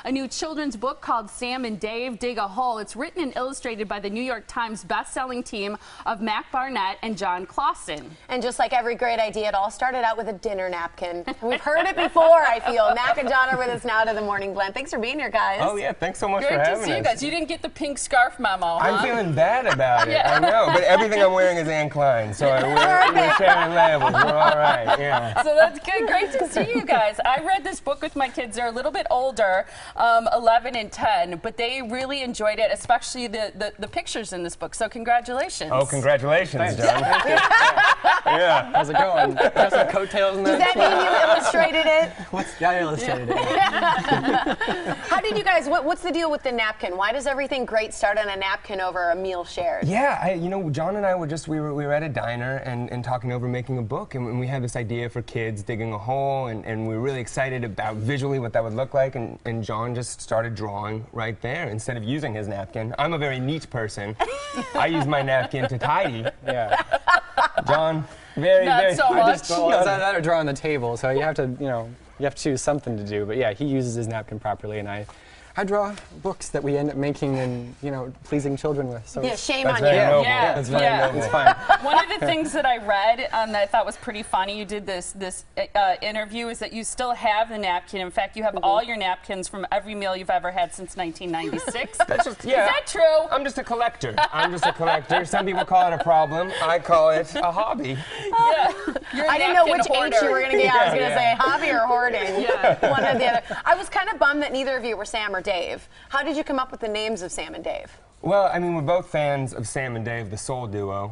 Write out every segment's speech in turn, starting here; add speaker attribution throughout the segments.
Speaker 1: a new children's book called Sam and Dave Dig a Hole. It's written and illustrated by the New York Times best-selling team of Barnett and Jon Klassen.
Speaker 2: And just like every great idea, it all started out with a dinner napkin. And we've heard it before, I feel. Mac and Jon are with us now to the Morning Blend. Thanks for being here, guys.
Speaker 3: Oh, yeah. Thanks so much
Speaker 1: Great
Speaker 3: for having us.
Speaker 1: to see you guys. You didn't get the pink scarf memo, huh?
Speaker 3: I'm feeling bad about it. I know, but everything I'm wearing is Anne Klein, so we're sharing labels. We're all right, yeah.
Speaker 1: So that's good. Great to see you guys. I read this book with my kids. They're a little bit older, 11 and 10, but they really enjoyed it, especially the pictures in this book. So congratulations.
Speaker 3: Oh, congratulations, Jon.
Speaker 4: Yeah. How's it going? Got some coattails in there.
Speaker 2: Does that mean you illustrated it?
Speaker 4: I illustrated it.
Speaker 2: How did you guys, what's the deal with the napkin? Why does everything great start on a napkin over a meal shared?
Speaker 3: Yeah, you know, Jon and I were we were at a diner and talking over making a book, and we had this idea for kids digging a hole, and we were really excited about visually what that would look like, and Jon just started drawing right there instead of using his napkin. I'm a very neat person. I use my napkin to tidy.
Speaker 4: Yeah.
Speaker 3: Jon, very.
Speaker 1: So much.
Speaker 4: It's that or draw on the table, so you have to, you have to choose something to do. But yeah, he uses his napkin properly, and I draw books that we end up making and, pleasing children with. So
Speaker 2: yeah, shame on you.
Speaker 1: Yeah,
Speaker 3: That's very noble.
Speaker 4: It's fine.
Speaker 1: One of the things that I read that I thought was pretty funny, you did this interview, is that you still have the napkin. In fact, you have all your napkins from every meal you've ever had since 1996.
Speaker 3: That's just,
Speaker 1: Is that true?
Speaker 3: I'm just a collector. Some people call it a problem. I call it a hobby.
Speaker 1: Yeah.
Speaker 2: I didn't know which H you were going to get. I was going to say hobby or hoarding.
Speaker 1: Yeah.
Speaker 2: One or the other. I was kind of bummed that neither of you were Sam or Dave. How did you come up with the names of Sam and Dave?
Speaker 3: Well, I mean, we're both fans of Sam and Dave, the soul duo,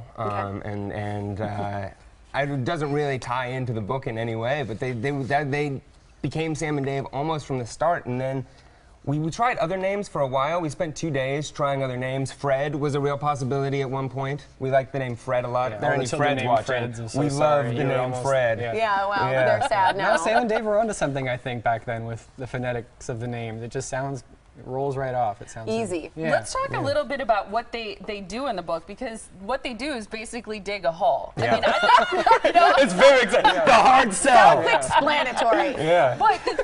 Speaker 3: it doesn't really tie into the book in any way, but they became Sam and Dave almost from the start, and then we tried other names for a while. We spent 2 days trying other names. Fred was a real possibility at one point. We liked the name Fred a lot.
Speaker 4: Yeah,
Speaker 3: there are any Freds watching. We love the name Fred.
Speaker 2: Yeah, well, they're sad now.
Speaker 4: No, Sam and Dave were onto something, I think, back then with the phonetics of the names. It just sounds, it rolls right off. It sounds
Speaker 2: easy.
Speaker 4: Yeah.
Speaker 1: Let's talk a little bit about what they do in the book, because what they do is basically dig a hole.
Speaker 3: Yeah.
Speaker 1: I mean,
Speaker 3: It's very exciting. The hard sell.
Speaker 2: Self-explanatory.
Speaker 3: Yeah.
Speaker 1: But the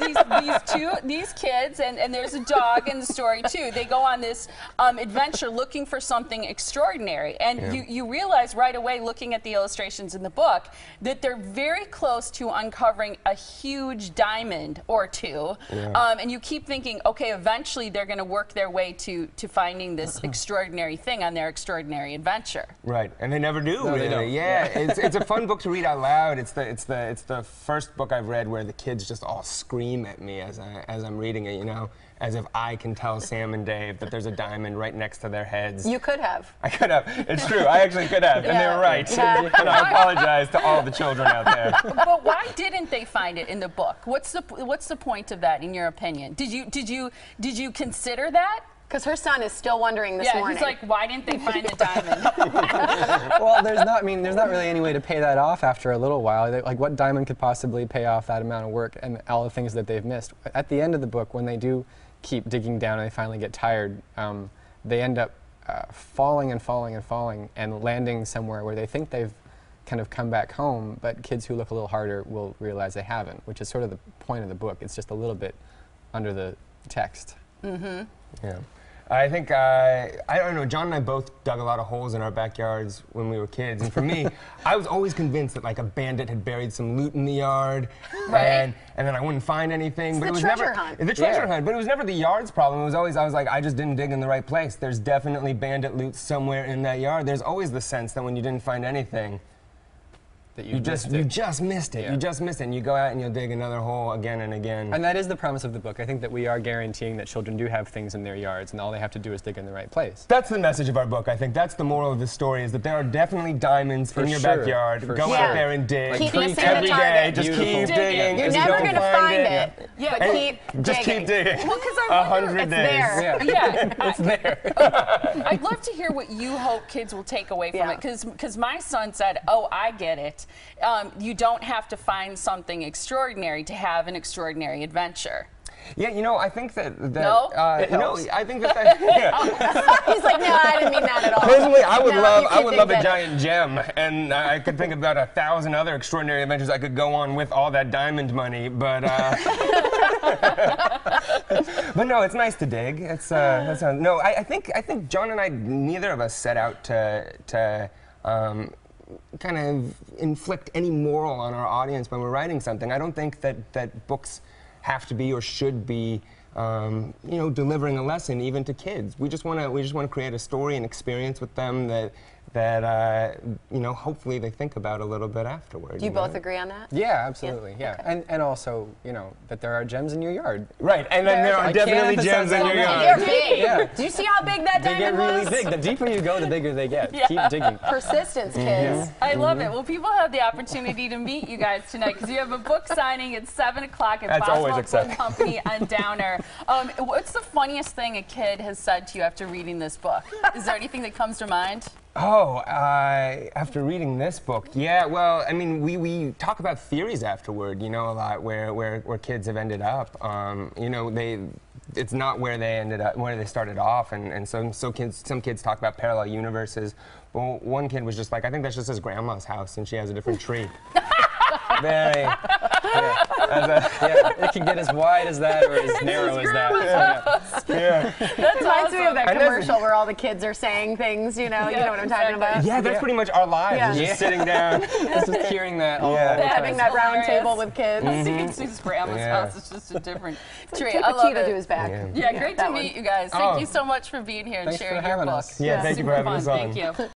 Speaker 1: thing is, these kids, and there's a dog in the story too, they go on this adventure looking for something extraordinary. And you realize right away, looking at the illustrations in the book, that they're very close to uncovering a huge diamond or two. Yeah. And you keep thinking, okay, eventually they're going to work their way to finding this extraordinary thing on their extraordinary adventure.
Speaker 3: Right, and they never do.
Speaker 4: No,
Speaker 3: really.
Speaker 4: they don't.
Speaker 3: Yeah, it's a fun book to read out loud. It's the first book I've read where the kids just all scream at me as I'm reading it. As if I can tell Sam and Dave that there's a diamond right next to their heads.
Speaker 2: You could have.
Speaker 3: I could have. It's true. I actually could have, and they were right.
Speaker 2: Yeah.
Speaker 3: And I apologize to all the children out there.
Speaker 1: But why didn't they find it in the book? What's the point of that, in your opinion? Did you consider that?
Speaker 2: Because her son is still wondering this morning.
Speaker 1: He's like, why didn't they find the diamond?
Speaker 4: Well, there's not really any way to pay that off after a little while. Like, what diamond could possibly pay off that amount of work and all the things that they've missed? At the end of the book, when they do keep digging down and they finally get tired, they end up falling and falling and falling and landing somewhere where they think they've kind of come back home, but kids who look a little harder will realize they haven't, which is sort of the point of the book. It's just a little bit under the text.
Speaker 3: Mm-hmm. Yeah. I think, I don't know, Jon and I both dug a lot of holes in our backyards when we were kids. And for me, I was always convinced that like a bandit had buried some loot in the yard.
Speaker 1: Right.
Speaker 3: And then I wouldn't find anything.
Speaker 2: It's
Speaker 3: but
Speaker 2: the
Speaker 3: it was
Speaker 2: treasure
Speaker 3: never
Speaker 2: hunt.
Speaker 3: The treasure hunt, but it was never the yard's problem. It was always, I was like, I just didn't dig in the right place. There's definitely bandit loot somewhere in that yard. There's always the sense that when you didn't find anything,
Speaker 4: That
Speaker 3: you just missed it.
Speaker 4: Yeah.
Speaker 3: You just missed it. And you go out and you'll dig another hole again and again.
Speaker 4: And that is the promise of the book. I think that we are guaranteeing that children do have things in their yards, and all they have to do is dig in the right place.
Speaker 3: That's the message of our book. I think that's the moral of the story, is that there are definitely diamonds in your backyard. Go out there and dig.
Speaker 2: Keep missing
Speaker 3: every
Speaker 2: the
Speaker 3: day.
Speaker 2: target.
Speaker 3: Just
Speaker 1: Beautiful.
Speaker 3: keep digging.
Speaker 2: You're
Speaker 3: If you
Speaker 2: never
Speaker 3: don't
Speaker 2: going to find it,
Speaker 1: Yeah.
Speaker 2: but keep
Speaker 3: just
Speaker 2: digging.
Speaker 3: keep digging.
Speaker 1: Well, because I wonder,
Speaker 3: 100
Speaker 2: It's
Speaker 3: days.
Speaker 2: there.
Speaker 1: Yeah,
Speaker 4: It's there.
Speaker 1: I'd love to hear what you hope kids will take away from it, because my son said, "Oh, I get it. You don't have to find something extraordinary to have an extraordinary adventure."
Speaker 3: Yeah, I think that
Speaker 1: No?
Speaker 3: I think that yeah.
Speaker 2: He's like, no, I didn't mean that at all.
Speaker 3: Personally, I would
Speaker 2: No,
Speaker 3: love
Speaker 2: you
Speaker 3: I
Speaker 2: can
Speaker 3: would
Speaker 2: think
Speaker 3: love a
Speaker 2: better.
Speaker 3: giant gem, and I could think about 1,000 other extraordinary adventures I could go on with all that diamond money, but But no, it's nice to dig. It's no. I think John and I, neither of us set out to kind of inflict any moral on our audience when we're writing something. I don't think that books have to be or should be, you know, delivering a lesson even to kids. We just want to create a story and experience with them that you know, hopefully they think about a little bit afterward.
Speaker 2: Do you both agree on that?
Speaker 4: Yeah, absolutely.
Speaker 2: Yeah.
Speaker 4: Yeah,
Speaker 2: Okay.
Speaker 4: and also, you know, that there are gems in your yard.
Speaker 3: Right, and then there are
Speaker 4: I can't
Speaker 3: definitely
Speaker 4: emphasize
Speaker 3: gems in
Speaker 4: that
Speaker 3: your
Speaker 4: enough.
Speaker 3: yard.
Speaker 2: They're big.
Speaker 4: Yeah.
Speaker 2: Do you see how big that
Speaker 4: They get
Speaker 2: diamond
Speaker 4: really
Speaker 2: was?
Speaker 4: big. The deeper you go, the bigger they get.
Speaker 1: Yeah.
Speaker 4: Keep digging.
Speaker 2: Persistence, kids.
Speaker 1: I love it. Well, people have the opportunity to meet you guys tonight because you have a book signing at 7 o'clock at
Speaker 3: That's always
Speaker 1: Boswell
Speaker 3: exciting.
Speaker 1: Book Company on Downer. What's the funniest thing a kid has said to you after reading this book? Is there anything that comes to mind?
Speaker 3: Oh, after reading this book, yeah. Well, I mean, we talk about theories afterward, you know, a lot where kids have ended up. You know, it's not where they ended up, where they started off, and some kids talk about parallel universes. Well, one kid was just like, I think that's just his grandma's house, and she has a different tree. Very.
Speaker 4: Yeah, it can get as wide as that or as narrow as that.
Speaker 3: Yeah.
Speaker 2: That reminds me of that
Speaker 3: And that's-
Speaker 2: commercial where all the kids are saying things, you know what I'm talking about?
Speaker 3: Yeah, that's pretty much our lives.
Speaker 2: Yeah.
Speaker 3: Is just sitting down.
Speaker 4: It's just hearing that all
Speaker 3: Yeah.
Speaker 4: the time.
Speaker 2: Having that round
Speaker 1: hilarious.
Speaker 2: table with kids.
Speaker 1: Sue's grandma's
Speaker 3: Yeah.
Speaker 1: house is just a different tree.
Speaker 2: Tape
Speaker 1: I
Speaker 2: a
Speaker 1: love
Speaker 2: cheetah to
Speaker 1: it.
Speaker 2: his back.
Speaker 3: Yeah.
Speaker 1: Yeah, great to
Speaker 2: that
Speaker 1: meet
Speaker 2: one.
Speaker 1: you guys. Thank
Speaker 3: Oh.
Speaker 1: you so much for being here and
Speaker 4: Thanks for
Speaker 1: sharing your
Speaker 4: having
Speaker 1: book.
Speaker 4: us.
Speaker 3: Yeah, thank you for
Speaker 1: Super
Speaker 3: having
Speaker 1: fun.
Speaker 3: us on.
Speaker 1: Thank you.